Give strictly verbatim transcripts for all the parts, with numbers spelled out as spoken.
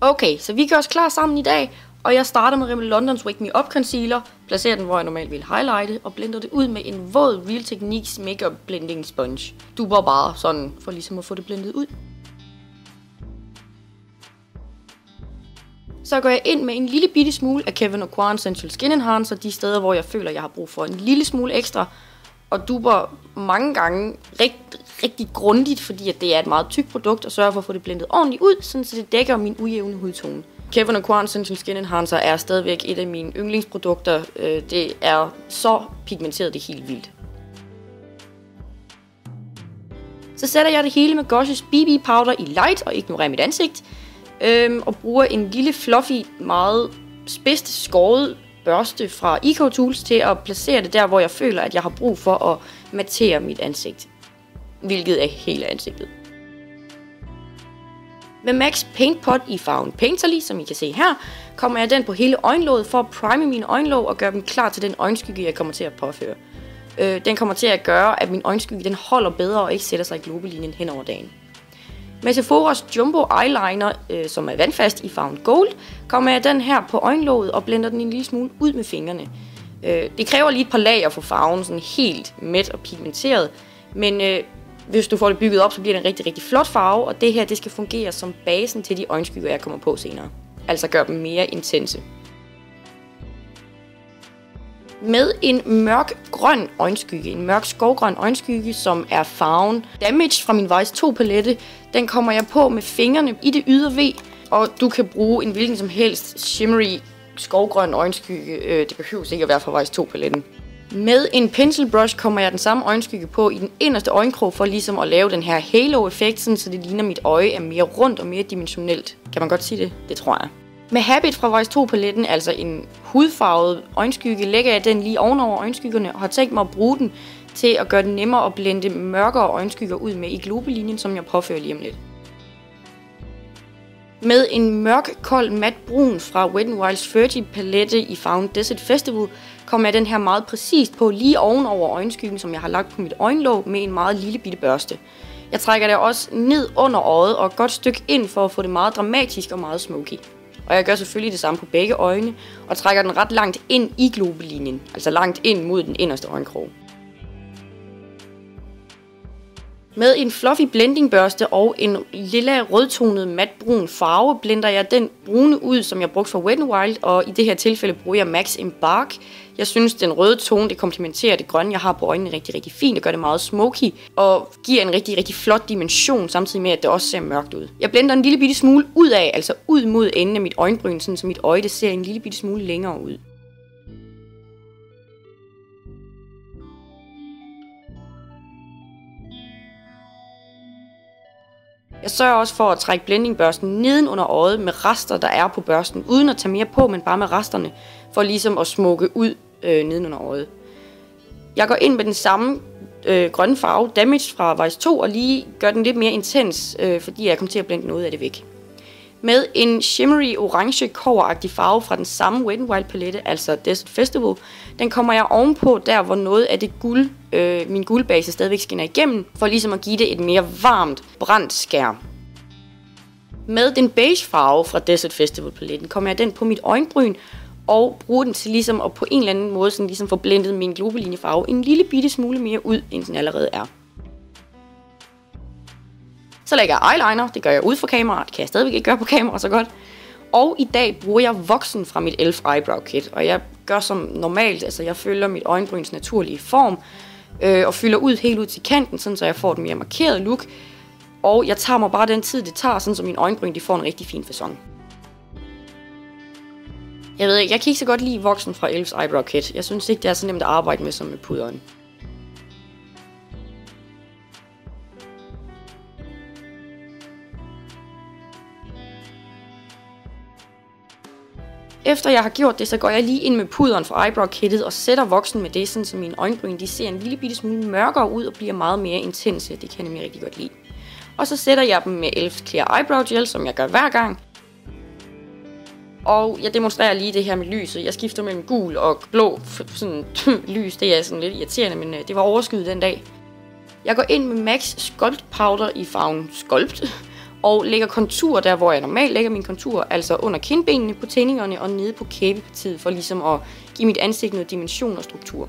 Okay, så vi gør os klar sammen i dag, og jeg starter med Rimmel Londons Wake Me Up Concealer, placerer den, hvor jeg normalt vil highlighte, og blender det ud med en våd Real Techniques Makeup Blending Sponge. Duber bare sådan, for ligesom at få det blendet ud. Så går jeg ind med en lille bitte smule af Kevyn Aucoin Sensual Skin Enhancer, de steder, hvor jeg føler, jeg har brug for en lille smule ekstra, og duber mange gange rigt, rigtig grundigt, fordi at det er et meget tykt produkt, og sørger for at få det blendet ordentligt ud, sådan så det dækker min ujævne hudtone. Kevyn Aucoin Sensual Skin Enhancer er stadigvæk et af mine yndlingsprodukter. Det er så pigmenteret, det er helt vildt. Så sætter jeg det hele med Goss's B B Powder i light og ignorerer mit ansigt. Øhm, og bruger en lille fluffy, meget spidst skåret børste fra EcoTools til at placere det der, hvor jeg føler, at jeg har brug for at mattere mit ansigt. Hvilket er hele ansigtet. Med MAC Paint Pot i farven Painterly, som I kan se her, kommer jeg den på hele øjenlåget for at prime mine øjenlåg og gøre dem klar til den øjenskygge, jeg kommer til at påføre. Øh, den kommer til at gøre, at min øjenskygge den holder bedre og ikke sætter sig i globelinjen hen over dagen. Med Sephoras Jumbo Eyeliner, øh, som er vandfast i farven Gold, kommer jeg den her på øjenlåget og blender den en lille smule ud med fingrene. Øh, det kræver lige et par lag at få farven sådan helt mæt og pigmenteret, men øh, hvis du får det bygget op, så bliver det en rigtig, rigtig flot farve, og det her det skal fungere som basen til de øjenskygger, jeg kommer på senere. Altså gør dem mere intense. Med en mørk grøn øjenskygge, en mørk skovgrøn øjenskygge, som er farven Damage fra min Vice to palette, den kommer jeg på med fingrene i det ydre V, og du kan bruge en hvilken som helst shimmery skovgrøn øjenskygge, det behøves ikke at være fra Vice to paletten. Med en pencil brush kommer jeg den samme øjenskygge på i den inderste øjenkrog for ligesom at lave den her halo-effekt, så det ligner mit øje er mere rundt og mere dimensionelt. Kan man godt sige det? Det tror jeg. Med Habit fra Vice to paletten, altså en hudfarvet øjenskygge, lægger jeg den lige ovenover øjenskyggerne og har tænkt mig at bruge den til at gøre det nemmere at blende mørkere øjenskygger ud med i globelinjen, som jeg påfører lige om lidt. Med en mørk, kold, mat brun fra Wet n Wild's Fergie palette i farven Desert Festival, kommer jeg den her meget præcist på lige ovenover øjenskyggen, som jeg har lagt på mit øjenlåg med en meget lille bitte børste. Jeg trækker det også ned under øjet og et godt stykke ind for at få det meget dramatisk og meget smoky. Og jeg gør selvfølgelig det samme på begge øjne, og trækker den ret langt ind i globelinjen, altså langt ind mod den inderste øjenkrog. Med en fluffy blendingbørste og en lilla rødtonet matbrun farve, blender jeg den brune ud, som jeg brugte fra Wet n Wild, og i det her tilfælde bruger jeg MAC Embark. Jeg synes, den røde tone det komplementerer det grønne, jeg har på øjnene rigtig, rigtig fint, og gør det meget smoky, og giver en rigtig, rigtig flot dimension, samtidig med, at det også ser mørkt ud. Jeg blender en lille bitte smule ud af, altså ud mod enden af mit øjenbryn, sådan så mit øje det ser en lille bitte smule længere ud. Jeg sørger også for at trække blendingbørsten neden under øjet med rester, der er på børsten, uden at tage mere på, men bare med resterne, for ligesom at smukke ud øh, neden under øjet. Jeg går ind med den samme øh, grønne farve, Damage fra Vice to, og lige gør den lidt mere intens, øh, fordi jeg kommer til at blende noget af det væk. Med en shimmery orange kobberagtig farve fra den samme Wet n Wild palette, altså Desert Festival, den kommer jeg ovenpå der, hvor noget af det guld, øh, min guldbase stadigvæk skinner igennem, for ligesom at give det et mere varmt, brændt skær. Med den beige farve fra Desert Festival paletten kommer jeg den på mit øjenbryn, og bruger den til ligesom at på en eller anden måde sådan ligesom få blendet min globelinjefarve en lille bitte smule mere ud, end den allerede er. Så lægger jeg eyeliner, det gør jeg ud fra kamera, det kan jeg stadigvæk ikke gøre på kamera så godt. Og i dag bruger jeg voksen fra mit e l f Eyebrow Kit, og jeg gør som normalt, altså jeg følger mit øjenbryns naturlige form, øh, og fylder ud helt ud til kanten, sådan så jeg får et mere markeret look. Og jeg tager mig bare den tid, det tager, sådan så mine øjenbryn de får en rigtig fin facon. Jeg ved ikke, jeg kan ikke så godt lide voksen fra e l f Eyebrow Kit. Jeg synes ikke, det er så nemt at arbejde med som med puderen. Efter jeg har gjort det, så går jeg lige ind med puderen fra Eyebrow Kittet og sætter voksen med det, sådan så mine øjenbryn de ser en lille bitte smule mørkere ud og bliver meget mere intense. Det kan jeg nemlig rigtig godt lide. Og så sætter jeg dem med e l f Clear Eyebrow Gel, som jeg gør hver gang. Og jeg demonstrerer lige det her med lyset. Jeg skifter mellem gul og blå sådan, lys. Det er sådan lidt irriterende, men det var overskyet den dag. Jeg går ind med MAC Sculpt Powder i farven Sculpt. Og lægger kontur der, hvor jeg normalt lægger min kontur, altså under kindbenene, på tændingerne og nede på kæbepartiet, for ligesom at give mit ansigt noget dimension og struktur.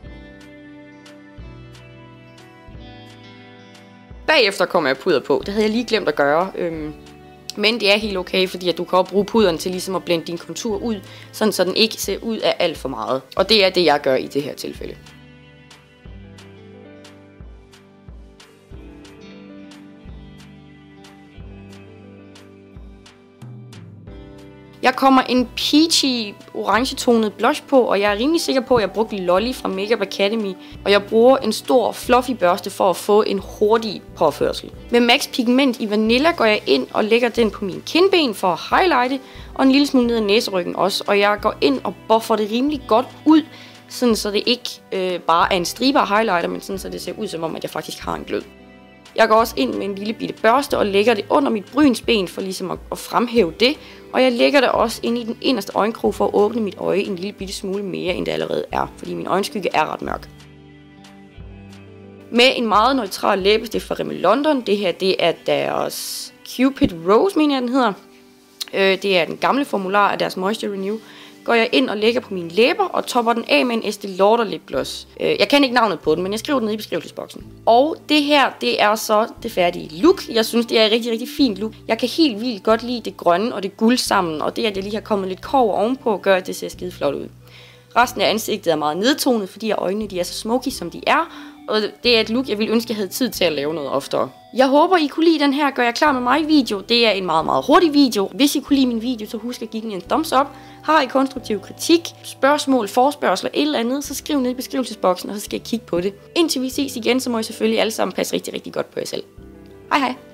Bagefter kommer jeg puder på. Det havde jeg lige glemt at gøre. Øhm, men det er helt okay, fordi at du kan også bruge puderen til ligesom at blende din kontur ud, sådan så den ikke ser ud af alt for meget. Og det er det, jeg gør i det her tilfælde. Jeg kommer en peachy orange-tonet blush på, og jeg er rimelig sikker på, at jeg brugte Lolly fra Makeup Academy. Og jeg bruger en stor fluffy børste for at få en hurtig påførsel. Med Max Pigment i Vanilla går jeg ind og lægger den på mine kindben for at highlighte, og en lille smule ned ad næseryggen også. Og jeg går ind og buffer det rimelig godt ud, sådan så det ikke øh, bare er en stribe af highlighter, men sådan så det ser ud som om, at jeg faktisk har en glød. Jeg går også ind med en lille bitte børste og lægger det under mit brynsben for ligesom at, at fremhæve det. Og jeg lægger det også ind i den inderste øjenkrog for at åbne mit øje en lille bitte smule mere, end det allerede er, fordi min øjenskygge er ret mørk. Med en meget neutral læbestift fra Rimmel London. Det her, det er deres Cupid Rose, mener jeg den hedder. Øh, det er den gamle formular af deres Moisture Renew. Går jeg ind og lægger på mine læber og topper den af med en Estée Lauder lipgloss. Jeg kan ikke navnet på den, men jeg skriver den ned i beskrivelsesboksen. Og det her, det er så det færdige look. Jeg synes, det er et rigtig, rigtig fint look. Jeg kan helt vildt godt lide det grønne og det guld sammen, og det, at jeg lige har kommet lidt kobber ovenpå, gør, at det ser skide flot ud. Resten af ansigtet er meget nedtonet, fordi øjnene de er så smoky, som de er. Og det er et look, jeg ville ønske, jeg havde tid til at lave noget oftere. Jeg håber, I kunne lide den her Gør jeg klar med mig video. Det er en meget, meget hurtig video. Hvis I kunne lide min video, så husk at give den en thumbs up. Har I konstruktiv kritik, spørgsmål, forspørgsler eller et eller andet, så skriv ned i beskrivelsesboksen, og så skal jeg kigge på det. Indtil vi ses igen, så må I selvfølgelig alle sammen passe rigtig, rigtig godt på jer selv. Hej hej!